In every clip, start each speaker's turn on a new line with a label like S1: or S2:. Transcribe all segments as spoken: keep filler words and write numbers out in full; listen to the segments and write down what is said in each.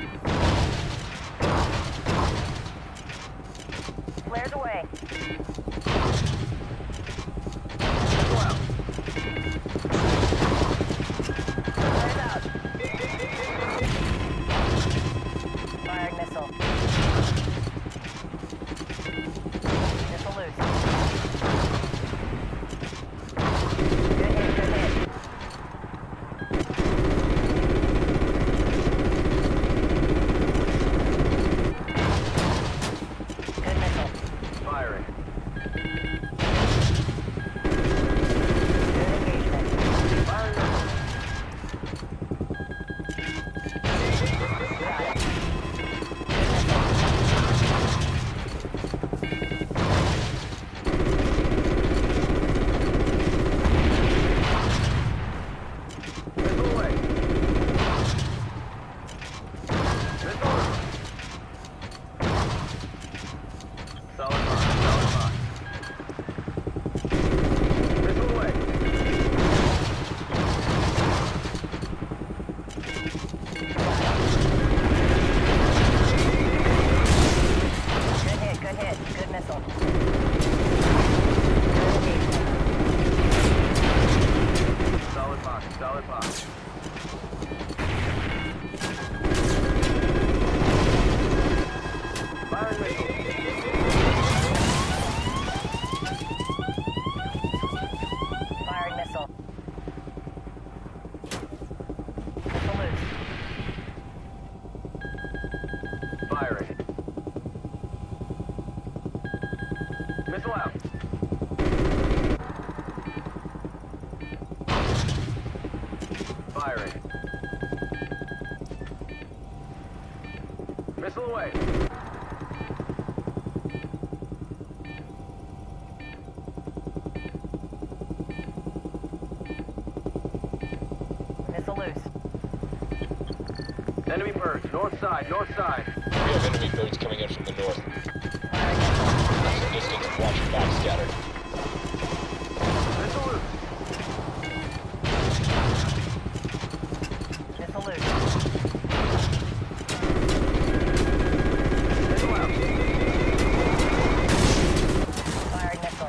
S1: Flares away.
S2: Go out.
S1: Flares out. Firing missile. Missile loose. Good hit, good hit. Good missile.
S2: Firing.
S1: Good engagement.
S2: Firing missile.
S1: Got it.
S2: Missile away. Missile away. Solid mark. Solid mark. Missile away.
S1: Good hit, good hit. Good missile. Good engagement.
S2: Solid mark. Solid mark. Firing missile.
S1: Firing missile. Missile loose.
S2: Firing. Missile out. Firing. Missile away.
S1: Missile loose.
S2: Enemy birds. North side. North side.
S3: We have enemy birds coming in from the north.
S1: Firing missile.
S3: Some distance, watch your back scattered.
S2: Missile loose.
S1: Missile loose.
S2: Missile out.
S1: Firing missile.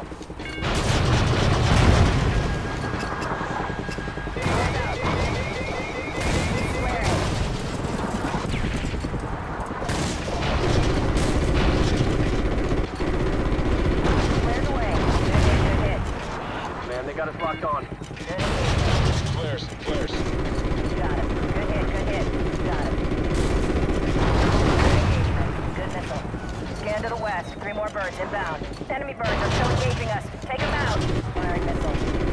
S1: Flares away. Good hit, good hit.
S2: Man, they got us locked on.
S1: Good engagement.
S3: Flares, flares.
S1: Got it. Good hit, good hit. Got it. Good engagement. Good missile. Scan to the west. Three more birds inbound. Enemy birds are still engaging us. Take them out. Firing missile.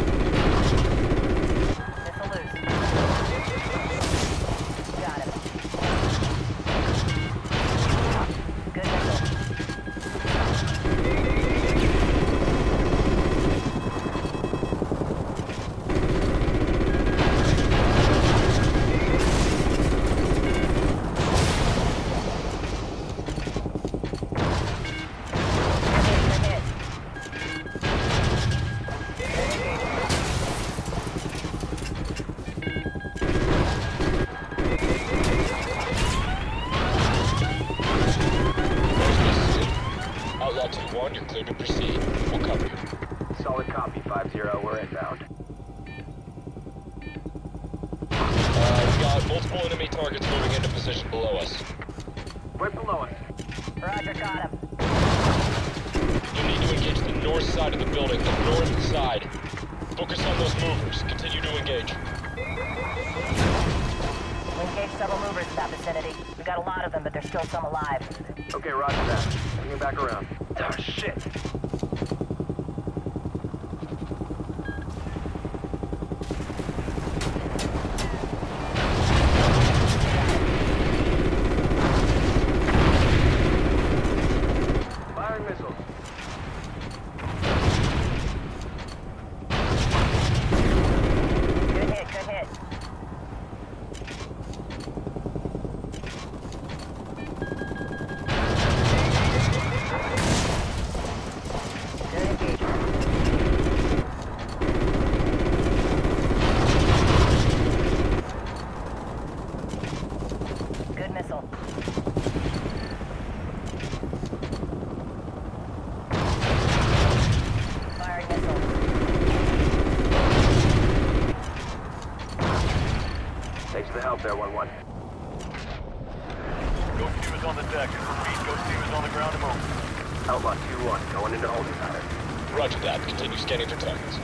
S1: Missile loose. Got it. Good missile. Good hit, good hit. Good engagement.
S3: Outlaw two one, you're clear to proceed. We'll cover you.
S2: Solid copy. five zero. We're inbound.
S3: Uh, we got multiple enemy targets moving into position below us.
S2: Right below us.
S1: Roger, got him.
S3: You need to engage the north side of the building, the north side. Focus on those movers. Continue to engage.
S1: We engaged several movers in that vicinity. We got a lot of them, but there's still some alive.
S2: Okay, roger that. Bring back around. Ah, shit. Firing missiles.
S1: Good hit, good hit.
S2: Thanks for the help there, one one.
S4: Ghost team is on the deck. Repeat, Ghost team is on the ground and move.
S2: Outlaw two one, going into holding pattern.
S3: Roger that. Continue scanning for targets.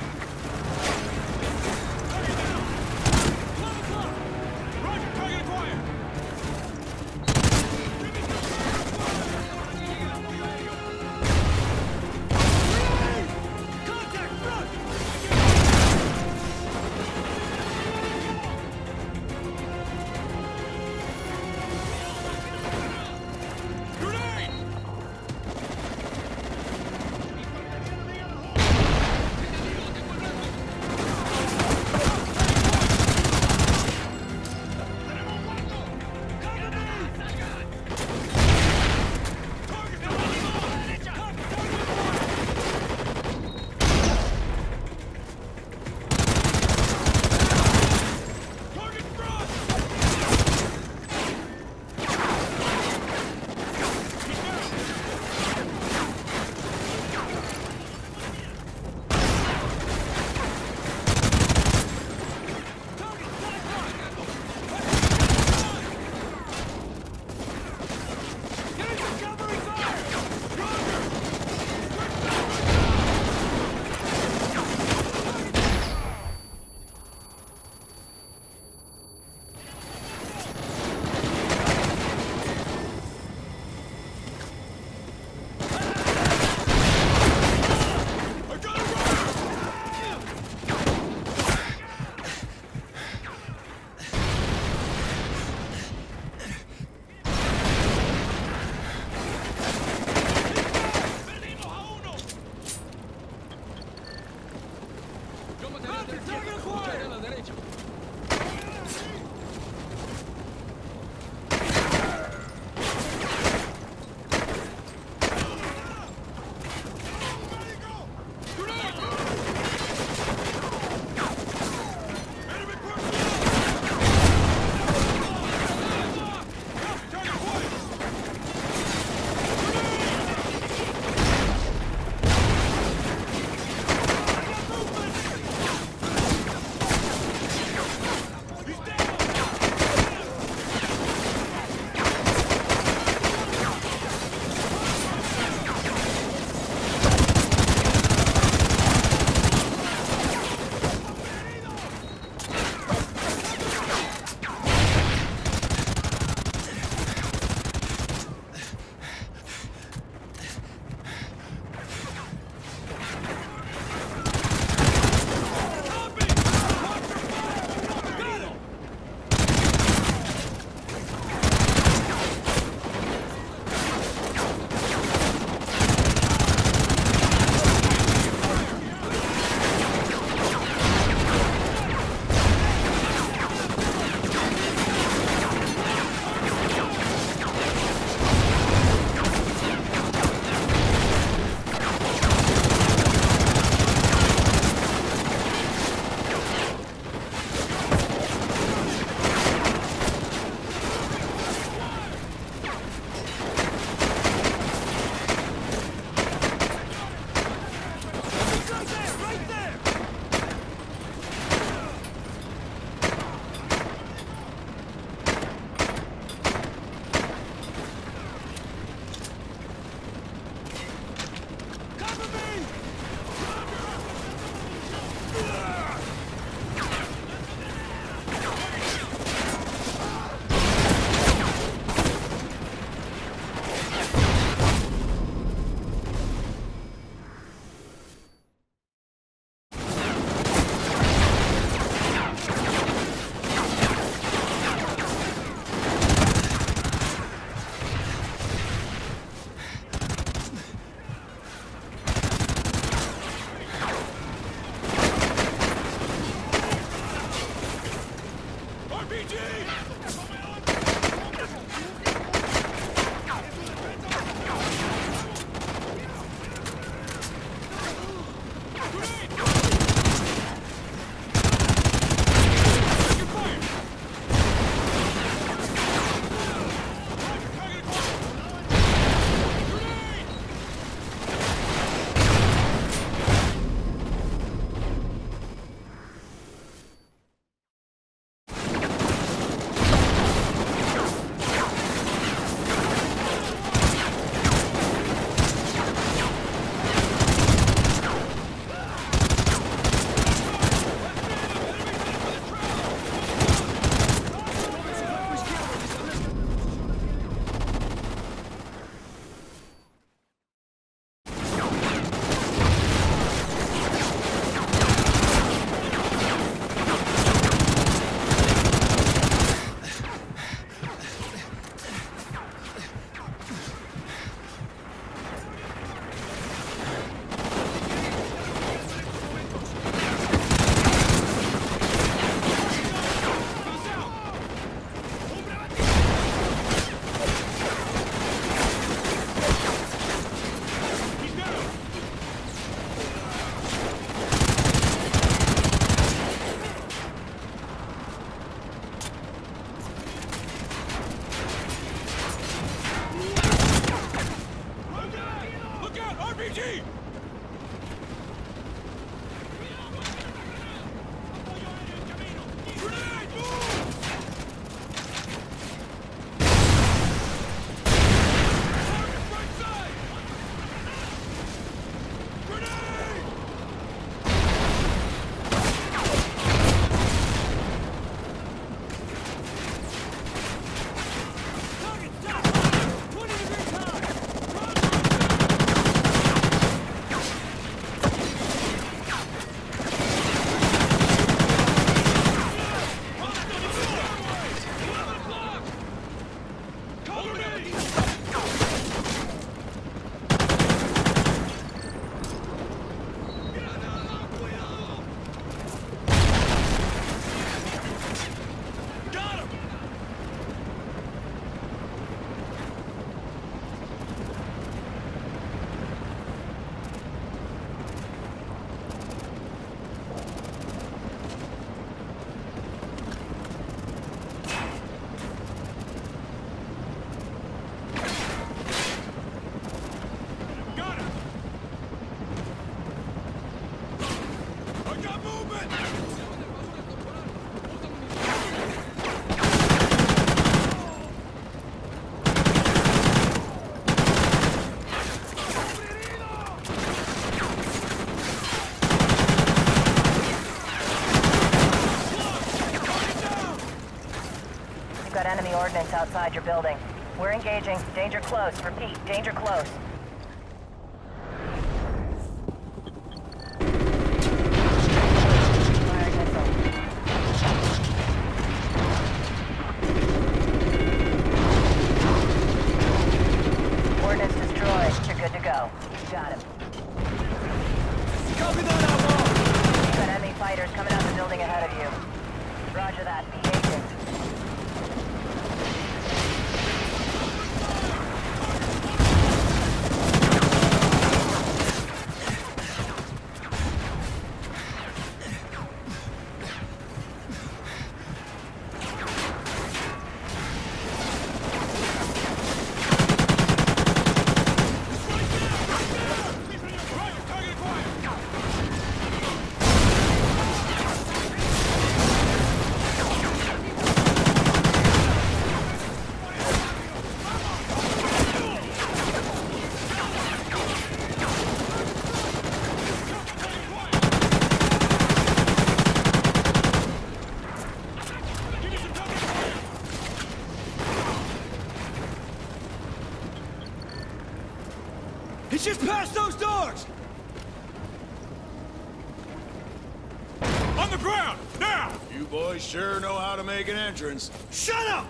S1: You've got enemy ordnance outside your building. We're engaging. Danger close. Repeat, danger close. Firing missile. Ordnance destroyed. You're good to go. Got him.
S5: Copy that, outlaw!
S1: You've got enemy fighters coming out the building ahead of you. Roger that. Engaging.
S5: He's just past those doors! On the ground, now! You boys sure know how to make an entrance. Shut up!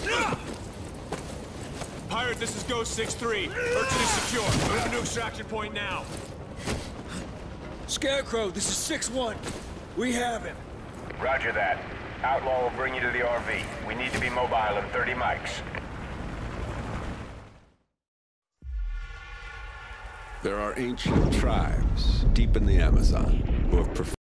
S4: Pirate, this is Ghost six three. Urchin is secure. Moving to extraction point now.
S5: Scarecrow, this is six one. We have him.
S6: Roger that. Outlaw will bring you to the R V. We need to be mobile in thirty mics.
S7: There are ancient tribes deep in the Amazon who have perfected